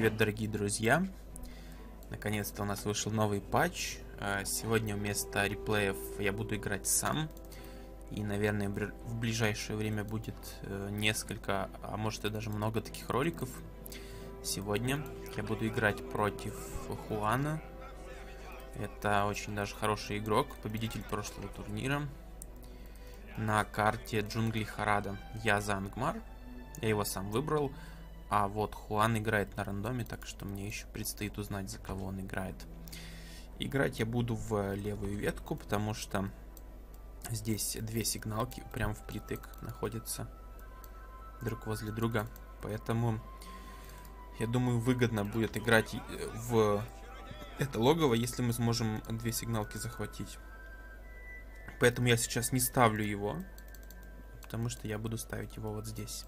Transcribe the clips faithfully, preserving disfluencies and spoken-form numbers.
привет, дорогие друзья! Наконец-то у нас вышел новый патч. Сегодня вместо реплеев я буду играть сам. И, наверное, в ближайшее время будет несколько, а может и даже много таких роликов. Сегодня я буду играть против Хуана. Это очень даже хороший игрок, победитель прошлого турнира. На карте джунгли Харада. Я за Ангмар. Я его сам выбрал. А вот Хуан играет на рандоме, так что мне еще предстоит узнать, за кого он играет. Играть я буду в левую ветку, потому что здесь две сигналки прям впритык находятся друг возле друга. Поэтому, я думаю, выгодно будет играть в это логово, если мы сможем две сигналки захватить. Поэтому я сейчас не ставлю его, потому что я буду ставить его вот здесь.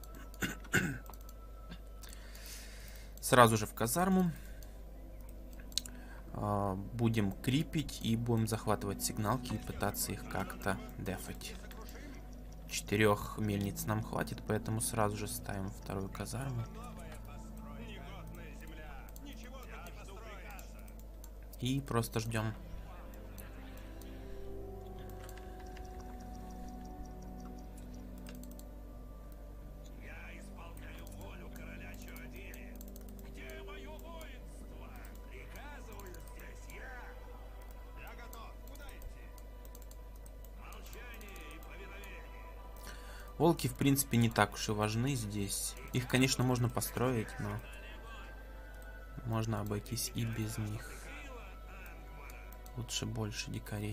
Сразу же в казарму. Будем крипить и будем захватывать сигналки и пытаться их как-то дефать. Четырех мельниц нам хватит, поэтому сразу же ставим вторую казарму. И просто ждем. Волки, в принципе, не так уж и важны здесь. Их, конечно, можно построить, но можно обойтись и без них. Лучше больше дикарей.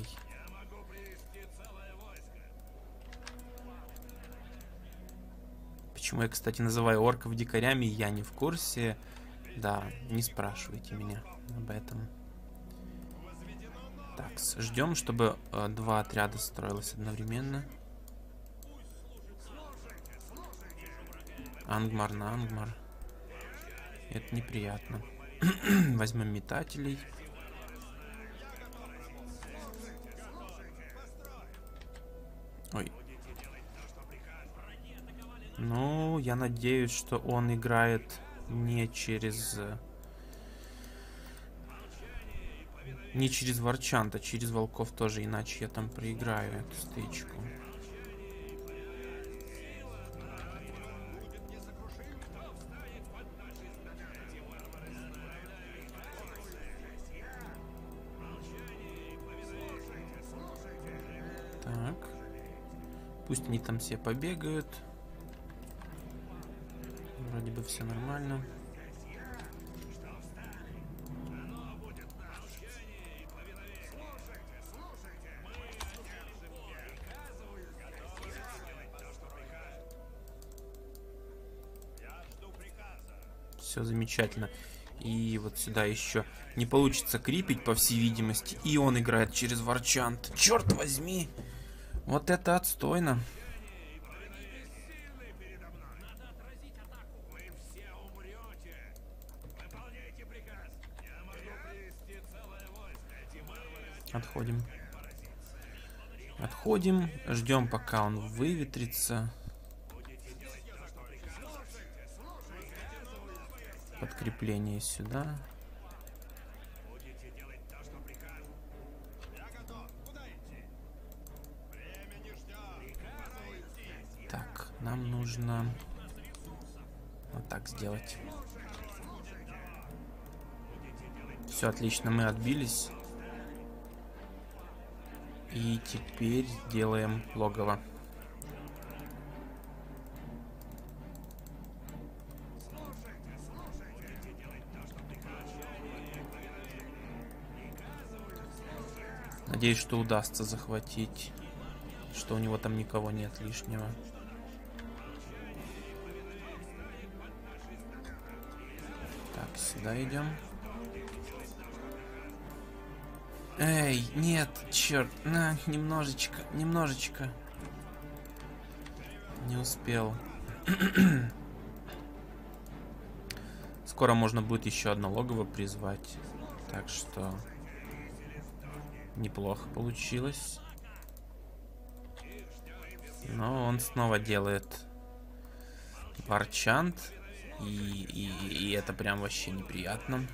Почему я, кстати, называю орков дикарями, я не в курсе. Да, не спрашивайте меня об этом. Так, ждем, чтобы э, два отряда строилось одновременно. Ангмар на Ангмар. Это неприятно. Возьмем метателей. Ой. Ну, я надеюсь, что он играет не через... Не через Варчант, а через волков тоже, иначе я там проиграю эту стычку. Так. Пусть они там все побегают. Вроде бы все нормально. Все замечательно. И вот сюда еще не получится крипить, по всей видимости. И он играет через Варчант. Черт возьми! Вот это отстойно. Отходим. Отходим. Ждем, пока он выветрится. Подкрепление сюда. Так, нам нужно вот так сделать. Все отлично, мы отбились. И теперь делаем логово. Надеюсь, что удастся захватить, что у него там никого нет лишнего. Так, сюда идем. Эй, нет, черт, на, немножечко, немножечко. Не успел. Скоро можно будет еще одно логово призвать, так что неплохо получилось. Но он снова делает Варчант. И, и, и это прям вообще неприятно.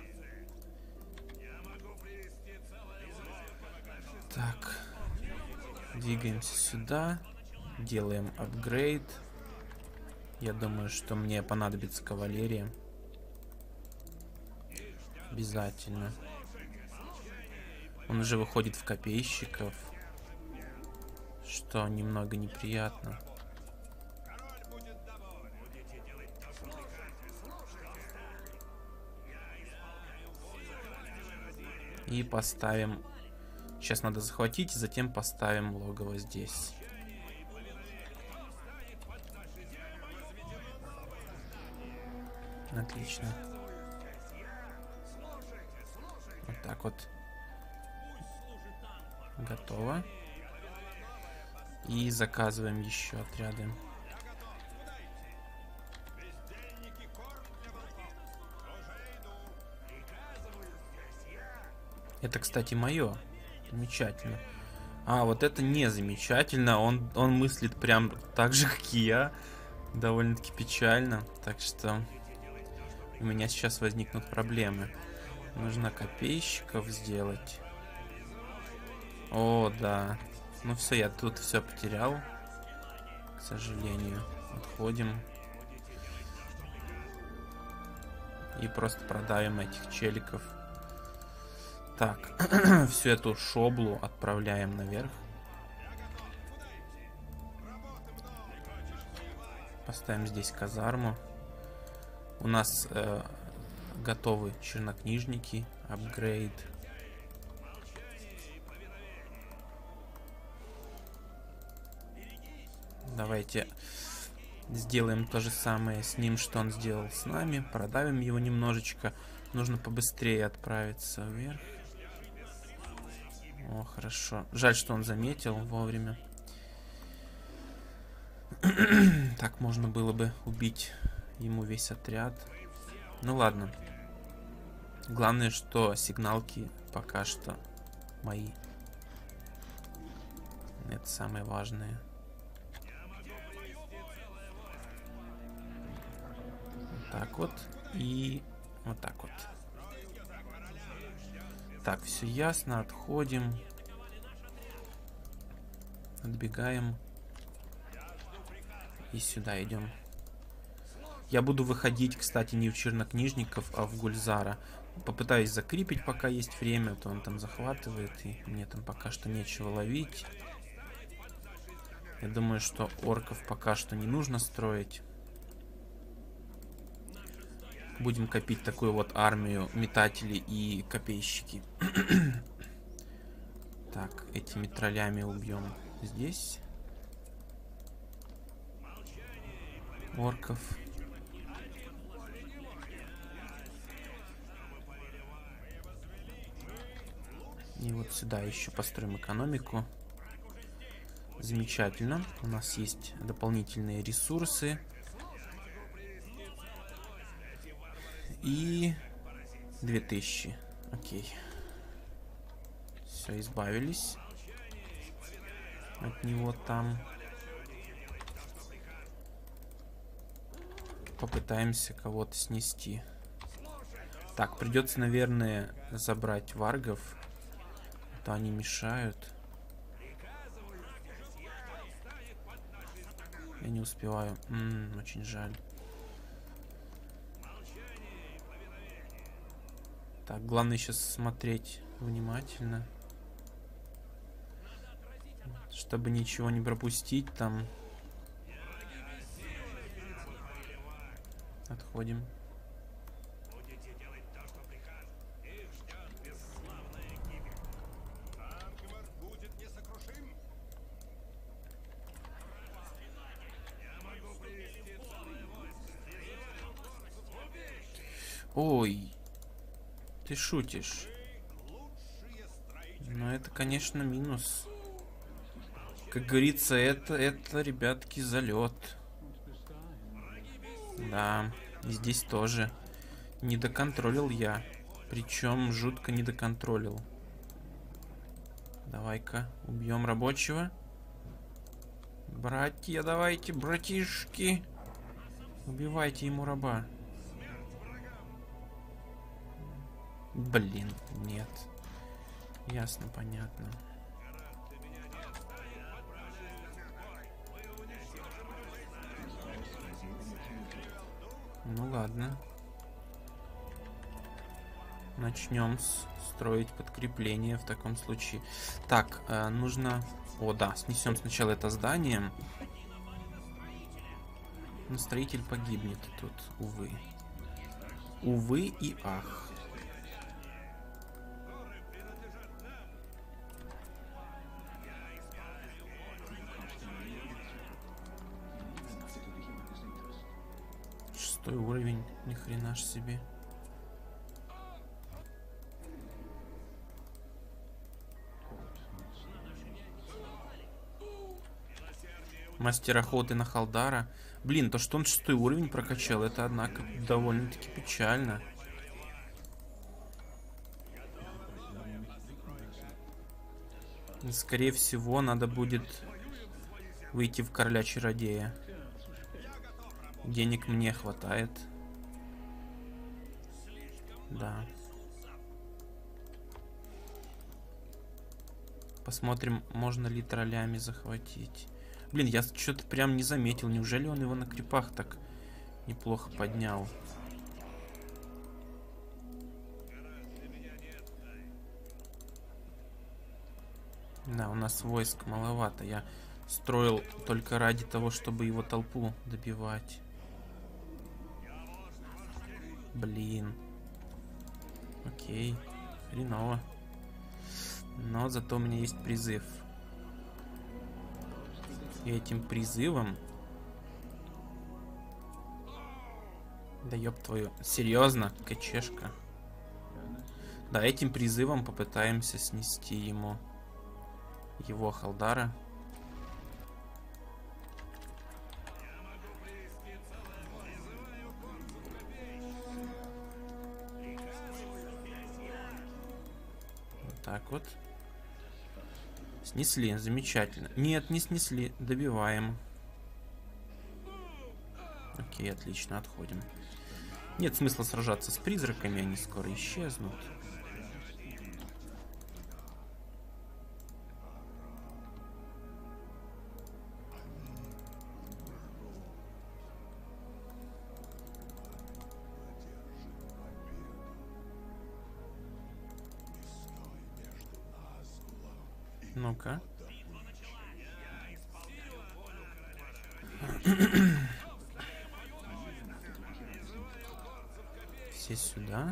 Так. Двигаемся сюда. Делаем апгрейд. Я думаю, что мне понадобится кавалерия. Обязательно. Он уже выходит в копейщиков, что немного неприятно. И поставим... Сейчас надо захватить, затем поставим логово здесь. Отлично. Вот так вот. Готово. И заказываем еще отряды. Это, кстати, мое. Замечательно. А, вот это не замечательно. Он, он мыслит прям так же, как и я. Довольно-таки печально. Так что у меня сейчас возникнут проблемы. Нужно копейщиков сделать. О, да. Ну все, я тут все потерял. К сожалению. Отходим. И просто продавим этих челиков. Так, всю эту шоблу отправляем наверх. Поставим здесь казарму. У нас э, готовы чернокнижники. Апгрейд. Давайте сделаем то же самое с ним, что он сделал с нами. Продавим его немножечко. Нужно побыстрее отправиться вверх. О, хорошо. Жаль, что он заметил вовремя. Так можно было бы убить ему весь отряд. Ну ладно. Главное, что сигналки пока что мои. Это самое важное. Вот так вот. И вот так вот. Так, все ясно. Отходим. Отбегаем. И сюда идем. Я буду выходить, кстати, не в чернокнижников, а в Гульзара. Попытаюсь закрепить, пока есть время. То он там захватывает, и мне там пока что нечего ловить. Я думаю, что орков пока что не нужно строить. Будем копить такую вот армию метателей и копейщики. Так, этими троллями убьем здесь орков. И вот сюда еще построим экономику. Замечательно. У нас есть дополнительные ресурсы. И две тысячи. Окей. Все, избавились от него там. Попытаемся кого-то снести. Так, придется, наверное, забрать варгов. А то они мешают. Я не успеваю. М-м, очень жаль. Так, главное сейчас смотреть внимательно, чтобы ничего не пропустить там. Отходим. Ой, ты шутишь. Но это, конечно, минус. Как говорится, это, это, ребятки, залет. Да, и здесь тоже не доконтролил я. Причем жутко не доконтролил. Давай-ка убьем рабочего. Братья, давайте, братишки. Убивайте ему раба. Блин, нет. Ясно, понятно. Ну ладно. Начнем строить подкрепление в таком случае. Так, э, нужно... О, да, снесем сначала это здание. Но строитель погибнет тут, увы. Увы и ах. Шестой уровень, ни хрена ж себе. Мастер охоты на Халдара. Блин, то, что он шестой уровень прокачал, это, однако, довольно-таки печально. И, скорее всего, надо будет выйти в короля чародея. Денег мне хватает. Да. Посмотрим, можно ли троллями захватить. Блин, я что-то прям не заметил. Неужели он его на крипах так неплохо поднял? Да, у нас войск маловато. Я строил только ради того, чтобы его толпу добивать. Блин. Окей. Хреново. Но зато у меня есть призыв. И этим призывом... Да ёб твою. Серьезно? Качешка. Да, этим призывом попытаемся снести ему его Халдара. Вот так вот. Снесли, замечательно. Нет, не снесли, добиваем. Окей, отлично, отходим. Нет смысла сражаться с призраками, они скоро исчезнут. Ну-ка. Все сюда.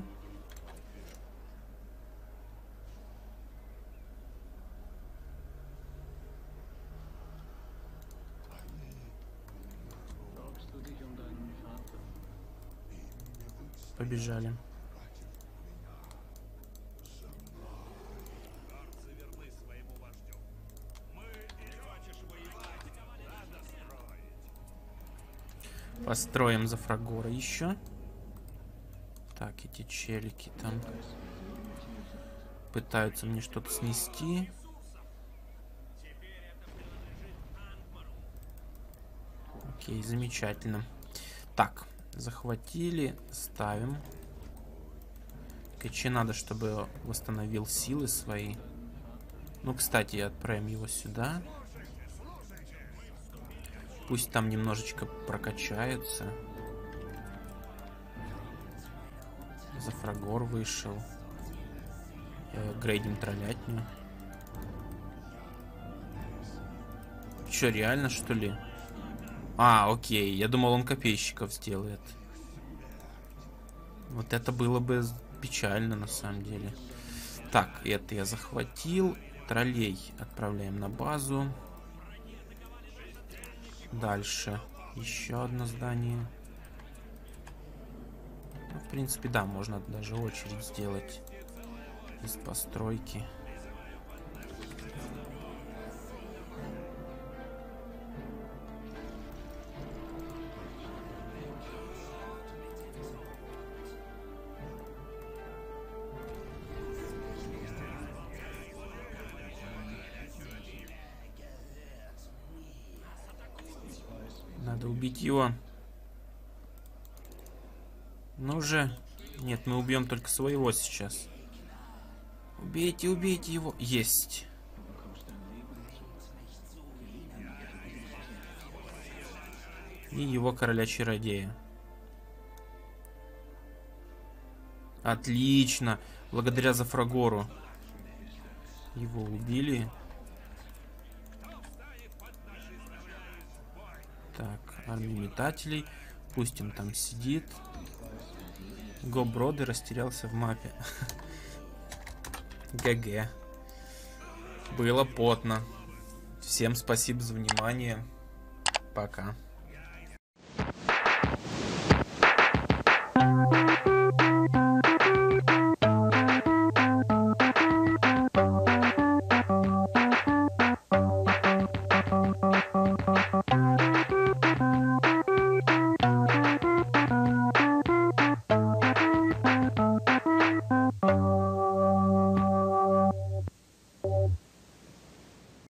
Побежали. Построим за Фрагора еще. Так, эти челики там пытаются мне что-то снести. Окей, замечательно. Так, захватили, ставим. Каче надо, чтобы восстановил силы свои. Ну, кстати, отправим его сюда. Пусть там немножечко прокачается. Зафрагор вышел. Э, грейдим троллятню. Че, реально, что ли? А, окей. Я думал, он копейщиков сделает. Вот это было бы печально, на самом деле. Так, это я захватил. Троллей отправляем на базу. Дальше. Еще одно здание. Ну, в принципе, да, можно даже очередь сделать из постройки. Надо убить его. Ну же. Нет, мы убьем только своего сейчас. Убейте, убейте его. Есть. И его короля-чародея. Отлично. Благодаря Зафрагору. Его убили. Так, армия метателей. Пусть он там сидит. Гоброды растерялся в мапе. ГГ. Было потно. Всем спасибо за внимание. Пока.